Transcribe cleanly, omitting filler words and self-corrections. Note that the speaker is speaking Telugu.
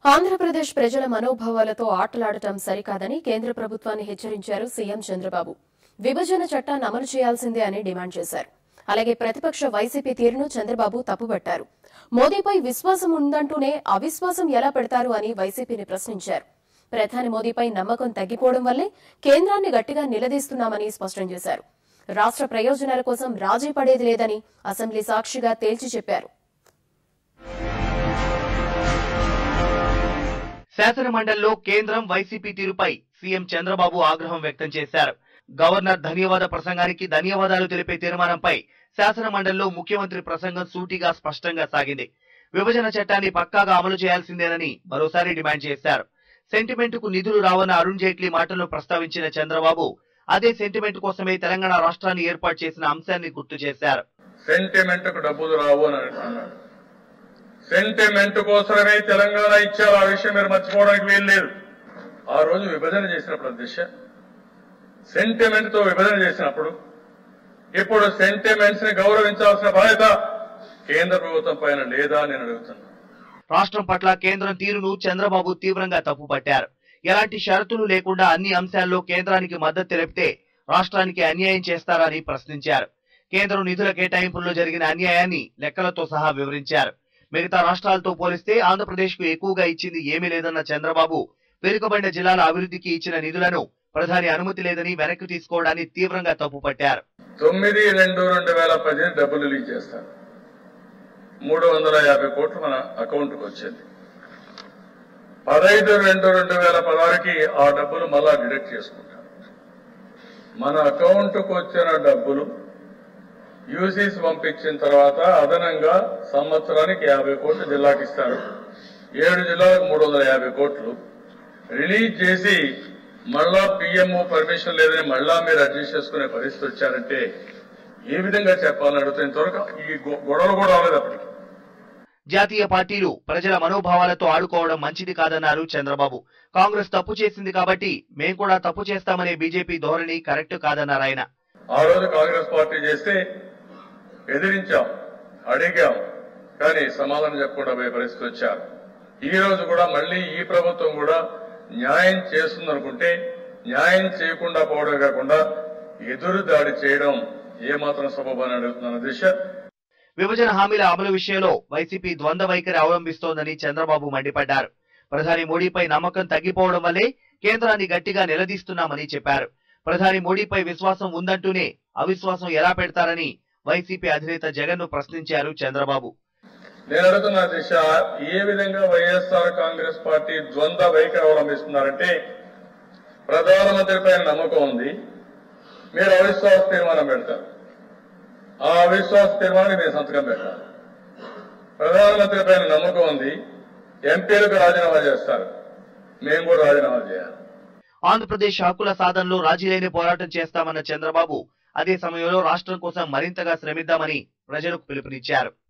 ఆంధ్రప్రదేశ్ ప్రజల మనోభావాలతో ఆటలాడటం సరికాదని కేంద్ర ప్రభుత్వాన్ని హెచ్చరించారు సీఎం చంద్రబాబు. విభజన చట్టాన్ని అమలు చేయాల్సిందే అని డిమాండ్ చేశారు. అలాగే ప్రతిపక్ష వైసీపీ తీరును చంద్రబాబు తప్పుపట్టారు. మోదీపై విశ్వాసం ఉందంటూనే అవిశ్వాసం ఎలా పెడతారు అని వైసీపీని ప్రశ్నించారు. ప్రధాని మోదీపై నమ్మకం తగ్గిపోవడం వల్లే కేంద్రాన్ని గట్టిగా నిలదీస్తున్నామని స్పష్టం చేశారు. రాష్ట్ర ప్రయోజనాల కోసం రాజీ పడేది లేదని అసెంబ్లీ సాక్షిగా తేల్చి చెప్పారు. శాసనమండలిలో కేంద్రం వైసీపీ తీరుపై సీఎం చంద్రబాబు ఆగ్రహం వ్యక్తం చేశారు. గవర్నర్ ధన్యవాద ప్రసంగానికి ధన్యవాదాలు తెలిపే తీర్మానంపై శాసనమండలిలో ముఖ్యమంత్రి ప్రసంగం సూటిగా స్పష్టంగా సాగింది. విభజన చట్టాన్ని పక్కాగా అమలు చేయాల్సిందేనని మరోసారి డిమాండ్ చేశారు. సెంటిమెంట్ కు నిధులు రావన్న అరుణ్ జైట్లీ మాటలను ప్రస్తావించిన చంద్రబాబు అదే సెంటిమెంట్ కోసమే తెలంగాణ రాష్ట్రాన్ని ఏర్పాటు చేసిన అంశాన్ని గుర్తు చేశారు. సెంటిమెంట్ కు డబ్బులు రావు అని అంటున్నారు. సెంటిమెంట్ కోసమే తెలంగాణ ఇచ్చారు. ఆ విషయం మీరు మర్చిపోవడానికి వీలు లేదు. ఆ రోజు విభజన చేసినప్పుడు అధ్యక్ష సెంటిమెంట్ తో విభజన చేసినప్పుడు ఇప్పుడు సెంటిమెంట్స్ ని గౌరవించాల్సిన బాధ్యత కేంద్ర ప్రభుత్వం పైన లేదా నేను అడుగుతున్నాను. రాష్ట్రం పట్ల కేంద్రం తీరును చంద్రబాబు తీవ్రంగా తప్పుపట్టారు. ఎలాంటి షరతులు లేకుండా అన్ని అంశాల్లో కేంద్రానికి మద్దతు తెలిపితే రాష్ట్రానికి అన్యాయం చేస్తారని ప్రశ్నించారు. కేంద్రం నిధుల కేటాయింపుల్లో జరిగిన అన్యాయాన్ని లెక్కలతో సహా వివరించారు. మిగతా రాష్ట్రాలతో పోలిస్తే ఆంధ్రప్రదేశ్ కు ఎక్కువగా ఇచ్చింది ఏమీ లేదన్న చంద్రబాబు వెనుకబడిన జిల్లాల అభివృద్ధికి ఇచ్చిన నిధులను ప్రధాని అనుమతి లేదని వెనక్కి తీసుకోవడాన్ని తీవ్రంగా తప్పుపట్టారు. 9/2/2018 డబ్బులు రిలీజ్ చేస్తారు. 350 కోట్లు మన అకౌంట్ కు వచ్చింది. 15/2/2016కి ఆ డబ్బులు మళ్ళా డిడక్ట్ చేసుకుంటాం. మన అకౌంట్ కు వచ్చిన డబ్బులు యూసీస్ పంపించిన తర్వాత అదనంగా సంవత్సరానికి 50 కోట్లు జిల్లాకి ఇస్తారు. 7 జిల్లాలకు 350 కోట్లు రిలీజ్ చేసి మళ్ళా పీఎంఓ పర్మిషన్ లేదని మళ్ళా మీరు అడ్జస్ట్ చేసుకునే పరిస్థితి వచ్చారంటే ఏ విధంగా చెప్పాలని అడుగుతుంది. ఇంతవరకు ఈ గొడవలు కూడా రాలేదు. అప్పటికి జాతీయ పార్టీలు ప్రజల మనోభావాలతో ఆడుకోవడం మంచిది కాదన్నారు చంద్రబాబు. కాంగ్రెస్ తప్పు చేసింది కాబట్టి మేం కూడా తప్పు చేస్తామనే బీజేపీ ధోరణి కరెక్ట్ కాదన్నారు ఆయన. ఆ రోజు కాంగ్రెస్ పార్టీ చేస్తే ఎదిరించాం, అడిగాం, కానీ సమాధానం చెప్పకుండా పోయే పరిస్థితి వచ్చారు. ఈ రోజు కూడా మళ్లీ ఈ ప్రభుత్వం కూడా న్యాయం చేస్తుందనుకుంటే న్యాయం చేయకుండా పోవడం కాకుండా ఎదురు దాడి చేయడం ఏమాత్రం సబబని అడుగుతున్న దిశ. విభజన హామీల అమలు విషయంలో వైసీపీ ద్వంద్వ వైఖరి అవలంబిస్తోందని చంద్రబాబు మండిపడ్డారు. ప్రధాని మోడీపై నమ్మకం తగ్గిపోవడం వల్లే కేంద్రాన్ని గట్టిగా నిలదీస్తున్నామని చెప్పారు. ప్రధాని మోడీపై విశ్వాసం ఉందంటూనే అవిశ్వాసం ఎలా పెడతారని వైసీపీ అధినేత జగన్ ను ప్రశ్నించారు చంద్రబాబు. నేను అడుగుతున్న దిశ, ఏ విధంగా వైఎస్ఆర్ కాంగ్రెస్ పార్టీ ద్వంద్వ వైఖరి అవలంబిస్తున్నారంటే ప్రధానమంత్రి పైన నమ్మకం ఉంది, మీరు అవిశ్వాస తీర్మానం పెడతారు. ఆ అవిశ్వాస తీర్మానాన్ని మీరు సంతకం పెట్టాలి. ప్రధానమంత్రి పైన నమ్మకం ఉంది, ఎంపీలకు రాజీనామా చేస్తారు, మేము కూడా రాజీనామా చేయాలి. ఆంధ్రప్రదేశ్ హక్కుల సాధనలో రాజీ లేని పోరాటం చేస్తామన్న చంద్రబాబు అదే సమయంలో రాష్ట్రం కోసం మరింతగా శ్రమిద్దామని ప్రజలకు పిలుపునిచ్చారు.